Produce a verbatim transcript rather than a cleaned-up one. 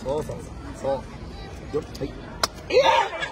そうそうそう。よっ、はい。いや